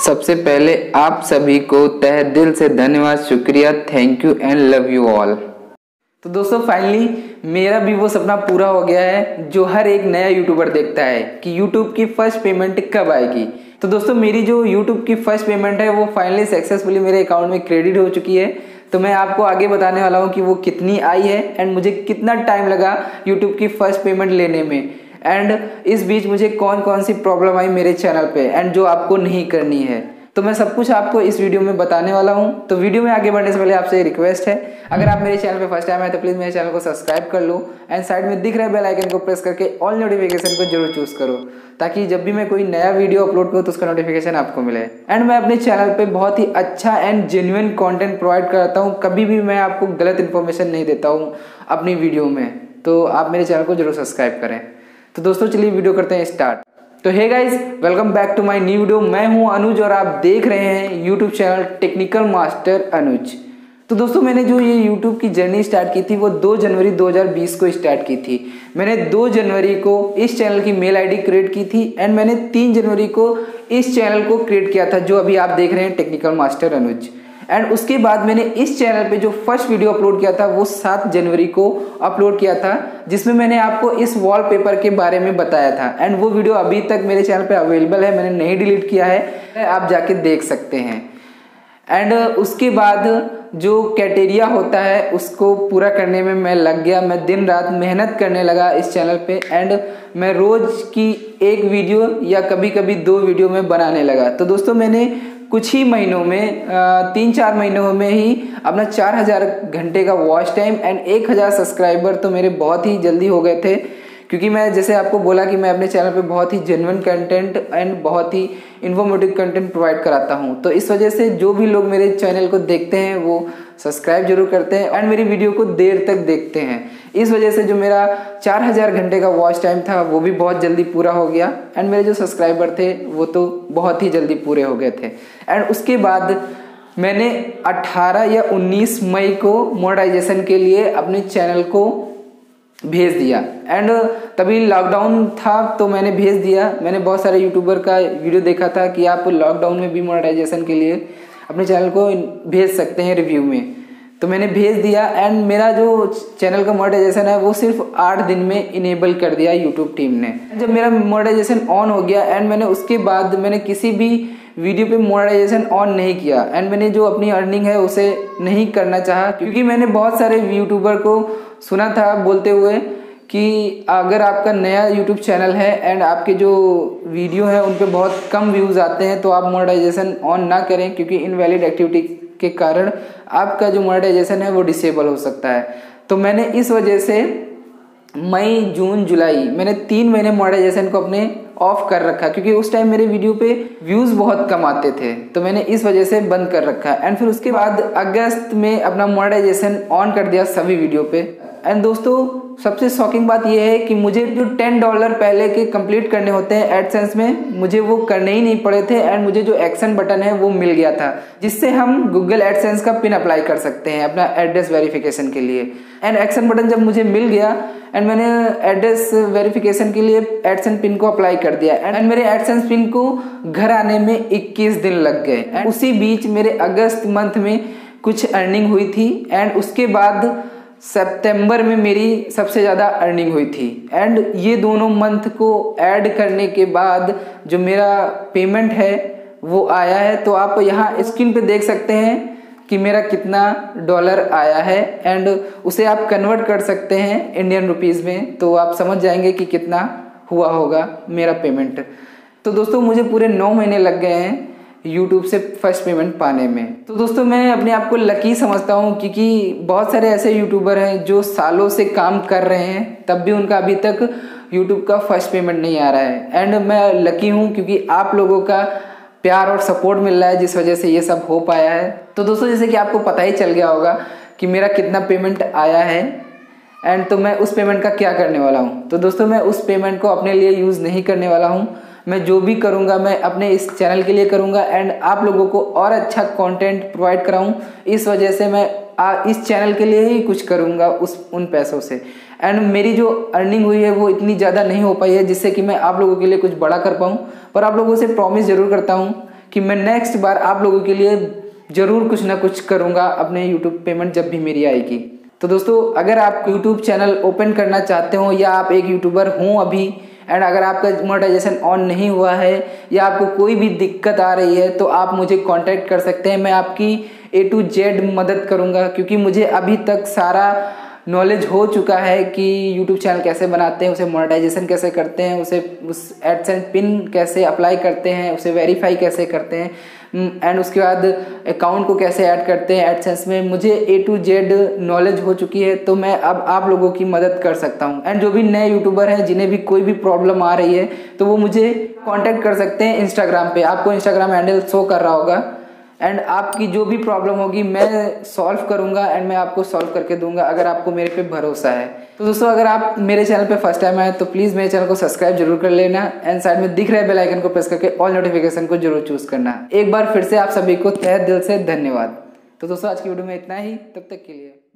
सबसे पहले आप सभी को तहे दिल से धन्यवाद, शुक्रिया, thank you and love you all. तो दोस्तों फाइनली मेरा भी वो सपना पूरा हो गया है जो हर एक नया यूट्यूबर देखता है कि यूट्यूब की फर्स्ट पेमेंट कब आएगी। तो दोस्तों मेरी जो यूट्यूब की फर्स्ट पेमेंट है वो फाइनली सक्सेसफुली मेरे अकाउंट में क्रेडिट हो चुकी है। तो मैं आपको आगे बताने वाला हूँ कि वो कितनी आई है एंड मुझे कितना टाइम लगा यूट्यूब की फर्स्ट पेमेंट लेने में, एंड इस बीच मुझे कौन कौन सी प्रॉब्लम आई मेरे चैनल पे एंड जो आपको नहीं करनी है। तो मैं सब कुछ आपको इस वीडियो में बताने वाला हूँ। तो वीडियो में आगे बढ़ने से पहले आपसे रिक्वेस्ट है, अगर आप मेरे चैनल पे फर्स्ट टाइम है तो प्लीज़ मेरे चैनल को सब्सक्राइब कर लो एंड साइड में दिख रहे बेल आइकन को प्रेस करके ऑल नोटिफिकेशन को जरूर चूज करो, ताकि जब भी मैं कोई नया वीडियो अपलोड करूँ तो उसका नोटिफिकेशन आपको मिले। एंड मैं अपने चैनल पे बहुत ही अच्छा एंड जेन्युइन कंटेंट प्रोवाइड करता हूँ, कभी भी मैं आपको गलत इन्फॉर्मेशन नहीं देता हूँ अपनी वीडियो में। तो आप मेरे चैनल को जरूर सब्सक्राइब करें। तो दोस्तों चलिए वीडियो करते हैं स्टार्ट। तो hey guys, welcome back to my new video. मैं हूं अनुज और आप देख रहे हैं YouTube channel technical master Anuj. तो दोस्तों मैंने जो ये यूट्यूब की जर्नी स्टार्ट की थी वो 2 जनवरी 2020 को स्टार्ट की थी। मैंने 2 जनवरी को इस चैनल की मेल आईडी क्रिएट की थी एंड मैंने 3 जनवरी को इस चैनल को क्रिएट किया था जो अभी आप देख रहे हैं टेक्निकल मास्टर अनुज। एंड उसके बाद मैंने इस चैनल पे जो फर्स्ट वीडियो अपलोड किया था वो 7 जनवरी को अपलोड किया था, जिसमें मैंने आपको इस वॉलपेपर के बारे में बताया था। एंड वो वीडियो अभी तक मेरे चैनल पे अवेलेबल है, मैंने नहीं डिलीट किया है, आप जाके देख सकते हैं। एंड उसके बाद जो क्राइटेरिया होता है उसको पूरा करने में मैं लग गया। मैं दिन रात मेहनत करने लगा इस चैनल पे एंड मैं रोज की 1 वीडियो या कभी कभी 2 वीडियो में बनाने लगा। तो दोस्तों मैंने कुछ ही महीनों में 3-4 महीनों में ही अपना 4000 घंटे का वॉच टाइम एंड 1000 सब्सक्राइबर तो मेरे बहुत ही जल्दी हो गए थे, क्योंकि मैं जैसे आपको बोला कि मैं अपने चैनल पे बहुत ही जेन्युइन कंटेंट एंड बहुत ही इन्फॉर्मेटिव कंटेंट प्रोवाइड कराता हूं। तो इस वजह से जो भी लोग मेरे चैनल को देखते हैं वो सब्सक्राइब जरूर करते हैं एंड मेरी वीडियो को देर तक देखते हैं। इस वजह से जो मेरा 4000 घंटे का वॉच टाइम था वो भी बहुत जल्दी पूरा हो गया एंड मेरे जो सब्सक्राइबर थे वो तो बहुत ही जल्दी पूरे हो गए थे। एंड उसके बाद मैंने 18 या 19 मई को मोनेटाइजेशन के लिए अपने चैनल को भेज दिया। एंड तभी लॉकडाउन था तो मैंने भेज दिया। मैंने बहुत सारे यूट्यूबर का वीडियो देखा था कि आप लॉकडाउन में भी मोनेटाइजेशन के लिए अपने चैनल को भेज सकते हैं रिव्यू में, तो मैंने भेज दिया। एंड मेरा जो चैनल का मोनेटाइजेशन है वो सिर्फ 8 दिन में इनेबल कर दिया यूट्यूब टीम ने। जब मेरा मोनेटाइजेशन ऑन हो गया एंड मैंने उसके बाद मैंने किसी भी वीडियो पे मोनेटाइजेशन ऑन नहीं किया एंड मैंने जो अपनी अर्निंग है उसे नहीं करना चाहा, क्योंकि मैंने बहुत सारे यूट्यूबर को सुना था बोलते हुए कि अगर आपका नया यूट्यूब चैनल है एंड आपके जो वीडियो है उन पे बहुत कम व्यूज़ आते हैं तो आप मोनेटाइजेशन ऑन ना करें, क्योंकि इनवैलिड एक्टिविटी के कारण आपका जो मोनेटाइजेशन है वो डिसेबल हो सकता है। तो मैंने इस वजह से मई, जून, जुलाई मैंने 3 महीने मोनेटाइजेशन को अपने ऑफ कर रखा, क्योंकि उस टाइम मेरे वीडियो पे व्यूज़ बहुत कम आते थे, तो मैंने इस वजह से बंद कर रखा। एंड फिर उसके बाद अगस्त में अपना मोनेटाइजेशन ऑन कर दिया सभी वीडियो पे। एंड दोस्तों सबसे शॉकिंग बात यह है कि मुझे जो $10 पहले के कंप्लीट करने होते हैं एडसेंस में, मुझे वो करने ही नहीं पड़े थे एंड मुझे जो एक्शन बटन है वो मिल गया था, जिससे हम गूगल एडसेंस का पिन अप्लाई कर सकते हैं अपना एड्रेस वेरिफिकेशन के लिए। एंड एक्शन बटन जब मुझे मिल गया एंड मैंने एड्रेस वेरिफिकेशन के लिए एडसेंस पिन को अप्लाई कर दिया एंड मेरे एडसेंस पिन को घर आने में 21 दिन लग गए। एंड उसी बीच मेरे अगस्त मंथ में कुछ अर्निंग हुई थी एंड उसके बाद सितंबर में मेरी सबसे ज़्यादा अर्निंग हुई थी। एंड ये दोनों मंथ को ऐड करने के बाद जो मेरा पेमेंट है वो आया है। तो आप यहाँ स्क्रीन पे देख सकते हैं कि मेरा कितना डॉलर आया है एंड उसे आप कन्वर्ट कर सकते हैं इंडियन रुपीज़ में, तो आप समझ जाएंगे कि कितना हुआ होगा मेरा पेमेंट। तो दोस्तों मुझे पूरे 9 महीने लग गए हैं यूट्यूब से फर्स्ट पेमेंट पाने में। तो दोस्तों मैं अपने आप को लकी समझता हूँ, क्योंकि बहुत सारे ऐसे यूट्यूबर हैं जो सालों से काम कर रहे हैं तब भी उनका अभी तक यूट्यूब का फर्स्ट पेमेंट नहीं आ रहा है। एंड मैं लकी हूँ क्योंकि आप लोगों का प्यार और सपोर्ट मिल रहा है, जिस वजह से ये सब हो पाया है। तो दोस्तों जैसे कि आपको पता ही चल गया होगा कि मेरा कितना पेमेंट आया है एंड तो मैं उस पेमेंट का क्या करने वाला हूँ। तो दोस्तों मैं उस पेमेंट को अपने लिए यूज़ नहीं करने वाला हूँ। मैं जो भी करूँगा मैं अपने इस चैनल के लिए करूँगा एंड आप लोगों को और अच्छा कंटेंट प्रोवाइड कराऊँ, इस वजह से मैं इस चैनल के लिए ही कुछ करूँगा उन पैसों से। एंड मेरी जो अर्निंग हुई है वो इतनी ज़्यादा नहीं हो पाई है जिससे कि मैं आप लोगों के लिए कुछ बड़ा कर पाऊँ, पर आप लोगों से प्रॉमिस ज़रूर करता हूँ कि मैं नेक्स्ट बार आप लोगों के लिए ज़रूर कुछ ना कुछ करूँगा अपने यूट्यूब पेमेंट जब भी मेरी आएगी। तो दोस्तों, अगर आप यूट्यूब चैनल ओपन करना चाहते हो या आप एक यूट्यूबर हो अभी, एंड अगर आपका मोनेटाइजेशन ऑन नहीं हुआ है या आपको कोई भी दिक्कत आ रही है, तो आप मुझे कांटेक्ट कर सकते हैं। मैं आपकी A to Z मदद करूंगा, क्योंकि मुझे अभी तक सारा नॉलेज हो चुका है कि यूट्यूब चैनल कैसे बनाते हैं, उसे मोनेटाइजेशन कैसे करते हैं, उसे उस एडसेंस पिन कैसे अप्लाई करते हैं, उसे वेरीफाई कैसे करते हैं, एंड उसके बाद अकाउंट को कैसे ऐड करते हैं एडसेंस में। मुझे A to Z नॉलेज हो चुकी है, तो मैं अब आप लोगों की मदद कर सकता हूं। एंड जो भी नए यूट्यूबर हैं जिन्हें भी कोई भी प्रॉब्लम आ रही है, तो वो मुझे कांटेक्ट कर सकते हैं इंस्टाग्राम पे। आपको इंस्टाग्राम हैंडल शो कर रहा होगा, एंड आपकी जो भी प्रॉब्लम होगी मैं सॉल्व करूंगा एंड मैं आपको सॉल्व करके दूंगा, अगर आपको मेरे पे भरोसा है। तो दोस्तों, अगर आप मेरे चैनल पे फर्स्ट टाइम आए तो प्लीज़ मेरे चैनल को सब्सक्राइब जरूर कर लेना, एंड साइड में दिख रहे बेल आइकन को प्रेस करके ऑल नोटिफिकेशन को जरूर चूज करना। एक बार फिर से आप सभी को तहे दिल से धन्यवाद। तो दोस्तों, आज की वीडियो में इतना ही, तब तक के लिए।